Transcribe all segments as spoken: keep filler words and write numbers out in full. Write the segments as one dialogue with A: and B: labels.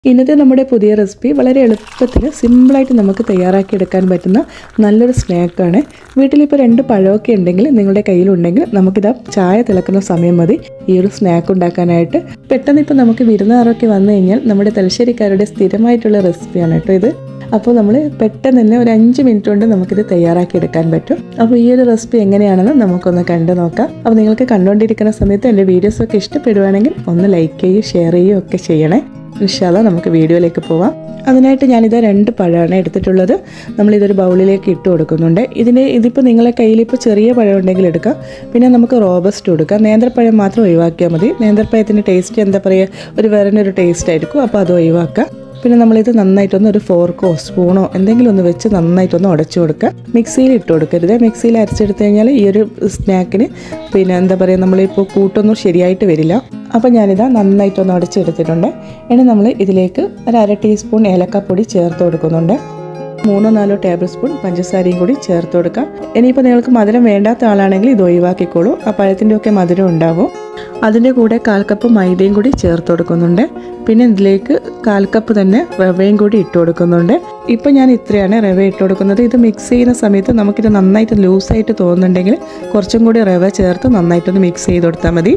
A: ഇന്നത്തെ നമ്മുടെ പുതിയ റെസിപ്പി വളരെ എളുപ്പത്തിൽ സിമ്പിളായിട്ട് നമുക്ക് തയ്യാറാക്കിയെടുക്കാൻ പറ്റുന്ന നല്ലൊരു സ്നാക്കാണ്. വീട്ടിലിപ്പോൾ രണ്ട് പഴമൊക്കെ ഉണ്ടെങ്കിൽ നിങ്ങളുടെ കയ്യിലുണ്ടെങ്കിൽ നമുക്കിതാ ചായ തിളക്കുന്ന സമയം മതി ഈ ഒരു സ്നാക്ക് ഉണ്ടാക്കാനായിട്ട്. പെട്ടെന്ന് ഇപ്പോൾ നമുക്ക് വിരുന്നുകാരൊക്കെ വന്നു കഴിഞ്ഞാൽ നമ്മുടെ തലശ്ശേരിക്കാരുടെ സ്ഥിരമായിട്ടുള്ള റെസിപ്പിയാണ് കേട്ടോ ഇത്. അപ്പോൾ നമ്മൾ പെട്ടെന്ന് തന്നെ ഒരു അഞ്ച് മിനിറ്റ് കൊണ്ട് നമുക്കിത് തയ്യാറാക്കി എടുക്കാൻ പറ്റും. അപ്പോൾ ഈ ഒരു റെസിപ്പി എങ്ങനെയാണെന്ന് നമുക്കൊന്ന് കണ്ടു നോക്കാം. അപ്പോൾ നിങ്ങൾക്ക് കണ്ടുകൊണ്ടിരിക്കുന്ന സമയത്ത് എൻ്റെ വീഡിയോസൊക്കെ ഇഷ്ടപ്പെടുവാണെങ്കിൽ ഒന്ന് ലൈക്ക് ചെയ്യുകയും ഷെയർ ചെയ്യുകയും ഒക്കെ ചെയ്യണേ. ഇൻഷാ അല്ലാഹ് നമുക്ക് വീഡിയോയിലേക്ക് പോവാം. അതിനായിട്ട് ഞാനിത് രണ്ട് പഴമാണ് എടുത്തിട്ടുള്ളത്. നമ്മളിതൊരു ബൗളിലേക്ക് ഇട്ട് കൊടുക്കുന്നുണ്ട്. ഇതിന് ഇതിപ്പോൾ നിങ്ങളെ കയ്യിലിപ്പോൾ ചെറിയ പഴം ഉണ്ടെങ്കിൽ എടുക്കാം. പിന്നെ നമുക്ക് റോബസ്റ്റ് കൊടുക്കാം. നേന്ത്രപ്പഴം മാത്രം ഒഴിവാക്കിയാൽ മതി. നേന്ത്രപ്പഴത്തിൻ്റെ ടേസ്റ്റ് എന്താ പറയുക, ഒരു വേറൊരു ടേസ്റ്റ് ആയിരിക്കും. അപ്പോൾ അത് ഒഴിവാക്കുക. പിന്നെ നമ്മളിത് നന്നായിട്ടൊന്ന് ഒരു ഫോർക്കോ സ്പൂണോ എന്തെങ്കിലും ഒന്ന് വെച്ച് നന്നായിട്ടൊന്ന് ഉടച്ചു കൊടുക്കുക. മിക്സിയിൽ ഇട്ട് കൊടുക്കരുത്. മിക്സിയിൽ അരച്ചെടുത്ത് കഴിഞ്ഞാൽ ഈ ഒരു സ്നാക്കിന് പിന്നെ എന്താ പറയുക, നമ്മളിപ്പോൾ കൂട്ടൊന്നും ശരിയായിട്ട് വരില്ല. അപ്പോൾ ഞാനിതാ നന്നായിട്ടൊന്ന് ഉടച്ചെടുത്തിട്ടുണ്ട്. ഇനി നമ്മൾ ഇതിലേക്ക് ഒരു അര ടീസ്പൂൺ ഏലക്കാപ്പൊടി ചേർത്ത് കൊടുക്കുന്നുണ്ട്. മൂന്നോ നാലോ ടേബിൾ സ്പൂൺ പഞ്ചസാരയും കൂടി ചേർത്ത് കൊടുക്കാം. ഇനിയിപ്പോൾ നിങ്ങൾക്ക് മധുരം വേണ്ടാത്ത ആളാണെങ്കിൽ ഇത് ഒഴിവാക്കിക്കോളൂ. ആ പഴത്തിൻ്റെ ഒക്കെ മധുരം ഉണ്ടാവും. അതിൻ്റെ കൂടെ കാൽ കപ്പ് മൈദയും കൂടി ചേർത്ത് കൊടുക്കുന്നുണ്ട്. പിന്നെ ഇതിലേക്ക് കാൽ കപ്പ് തന്നെ റവയും കൂടി ഇട്ട് കൊടുക്കുന്നുണ്ട്. ഇപ്പം ഞാൻ ഇത്രയാണ് റവ ഇട്ട് കൊടുക്കുന്നത്. ഇത് മിക്സ് ചെയ്യുന്ന സമയത്ത് നമുക്കിത് നന്നായിട്ട് ലൂസായിട്ട് തോന്നുന്നുണ്ടെങ്കിൽ കുറച്ചും കൂടി റവ ചേർത്ത് നന്നായിട്ടൊന്ന് മിക്സ് ചെയ്ത് കൊടുത്താൽ മതി.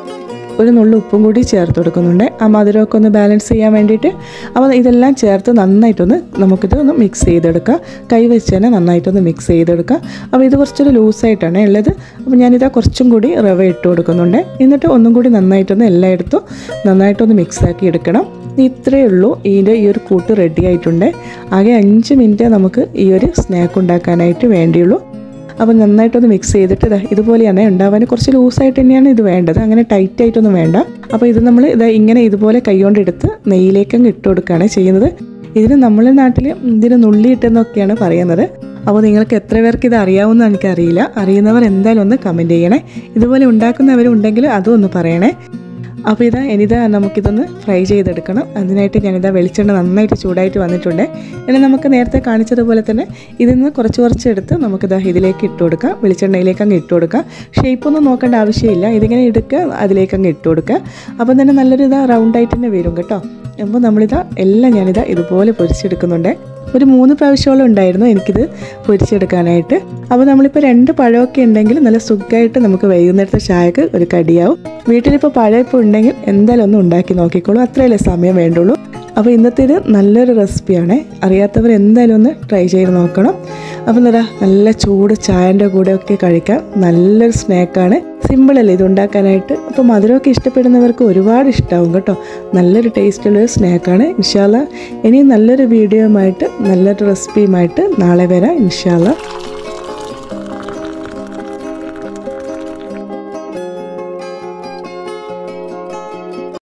A: ഒരു നുള്ളു ഉപ്പും കൂടി ചേർത്ത് കൊടുക്കുന്നുണ്ട്, ആ മധുരമൊക്കെ ഒന്ന് ബാലൻസ് ചെയ്യാൻ വേണ്ടിയിട്ട്. അപ്പോൾ ഇതെല്ലാം ചേർത്ത് നന്നായിട്ടൊന്ന് നമുക്കിത് ഒന്ന് മിക്സ് ചെയ്തെടുക്കാം. കൈ വെച്ച് തന്നെ നന്നായിട്ടൊന്ന് മിക്സ് ചെയ്തെടുക്കാം. അപ്പോൾ ഇത് കുറച്ചൊരു ലൂസായിട്ടാണ് ഉള്ളത്. അപ്പോൾ ഞാനിതാ കുറച്ചും കൂടി റവ ഇട്ട് കൊടുക്കുന്നുണ്ട്. എന്നിട്ട് ഒന്നും കൂടി നന്നായിട്ടൊന്ന് എല്ലായിടത്തും നന്നായിട്ടൊന്ന് മിക്സാക്കി എടുക്കണം. ഇത്രയേ ഉള്ളൂ. ഇതിൻ്റെ ഈ ഒരു കൂട്ട് റെഡി ആയിട്ടുണ്ട്. ആകെ അഞ്ച് മിനിറ്റ് നമുക്ക് ഈ ഒരു സ്നാക്ക് ഉണ്ടാക്കാനായിട്ട് വേണ്ടിയുള്ളൂ. അപ്പോൾ നന്നായിട്ടൊന്ന് മിക്സ് ചെയ്തിട്ട് ഇതാ ഇതുപോലെയാണ് ഉണ്ടാവാൻ. കുറച്ച് ലൂസായിട്ട് തന്നെയാണ് ഇത് വേണ്ടത്, അങ്ങനെ ടൈറ്റായിട്ടൊന്നും വേണ്ട. അപ്പോൾ ഇത് നമ്മൾ ഇതാ ഇങ്ങനെ ഇതുപോലെ കൈകൊണ്ടെടുത്ത് നെയ്യിലേക്കങ്ങ് ഇട്ട് കൊടുക്കുകയാണ് ചെയ്യുന്നത്. ഇതിന് നമ്മളെ നാട്ടിൽ ഇതിന് നുള്ളിയിട്ടെന്നൊക്കെയാണ് പറയുന്നത്. അപ്പോൾ നിങ്ങൾക്ക് എത്ര പേർക്ക് ഇത് അറിയാവുമെന്ന് എനിക്കറിയില്ല. അറിയുന്നവർ എന്തായാലും ഒന്ന് കമൻറ്റ് ചെയ്യണേ. ഇതുപോലെ ഉണ്ടാക്കുന്നവരുണ്ടെങ്കിൽ അതും ഒന്ന് പറയണേ. അപ്പോൾ ഇതാ ഇനിതാ നമുക്കിതൊന്ന് ഫ്രൈ ചെയ്തെടുക്കണം. അതിനായിട്ട് ഞാനിതാ വെളിച്ചെണ്ണ നന്നായിട്ട് ചൂടായിട്ട് വന്നിട്ടുണ്ട്. ഇനി നമുക്ക് നേരത്തെ കാണിച്ചതുപോലെ തന്നെ ഇതിൽ നിന്ന് കുറച്ച് കുറച്ച് എടുത്ത് നമുക്കിതാ ഇതിലേക്ക് ഇട്ട് കൊടുക്കാം. വെളിച്ചെണ്ണയിലേക്ക് അങ്ങ് ഇട്ട് കൊടുക്കുക. ഷേപ്പൊന്നും നോക്കേണ്ട ആവശ്യമില്ല. ഇതിങ്ങനെ എടുക്കുക, അതിലേക്ക് അങ്ങ് ഇട്ട് കൊടുക്കുക. അപ്പം തന്നെ നല്ലൊരു ഇതാ റൗണ്ടായിട്ട് തന്നെ വരും കേട്ടോ. അപ്പോൾ നമ്മളിതാ എല്ലാം ഞാനിതാ ഇതുപോലെ പൊരിച്ചെടുക്കുന്നുണ്ട്. ഒരു മൂന്ന് പ്രാവശ്യത്തോളം ഉണ്ടായിരുന്നു എനിക്കിത് പൊരിച്ചെടുക്കാനായിട്ട്. അപ്പോൾ നമ്മളിപ്പോൾ രണ്ട് പഴമൊക്കെ ഉണ്ടെങ്കിൽ നല്ല സുഖമായിട്ട് നമുക്ക് വൈകുന്നേരത്തെ ചായക്ക് ഒരു കടിയാവും. വീട്ടിലിപ്പോൾ പഴം ഇപ്പോൾ ഉണ്ടെങ്കിൽ എന്തായാലും ഒന്ന് ഉണ്ടാക്കി നോക്കിക്കോളൂ. അത്രയല്ലേ സമയം വേണ്ടുള്ളൂ. അപ്പോൾ ഇന്നത്തേത് നല്ലൊരു റെസിപ്പിയാണ്. അറിയാത്തവർ എന്തായാലും ഒന്ന് ട്രൈ ചെയ്ത് നോക്കണം. അപ്പോൾ എന്താ നല്ല ചൂട് ചായൻ്റെ കൂടെയൊക്കെ കഴിക്കാം. നല്ലൊരു സ്നാക്കാണ്. സിമ്പിളല്ലേ ഇത് ഉണ്ടാക്കാനായിട്ട്. അപ്പോൾ മധുരമൊക്കെ ഇഷ്ടപ്പെടുന്നവർക്ക് ഒരുപാട് ഇഷ്ടമാവും കേട്ടോ. നല്ലൊരു ടേസ്റ്റുള്ളൊരു സ്നാക്കാണ്. ഇൻഷാ അല്ലാഹ് ഇനി നല്ലൊരു വീഡിയോയുമായിട്ട് നല്ലൊരു റെസിപ്പിയുമായിട്ട് നാളെ വരാം ഇൻഷാ അല്ലാഹ്.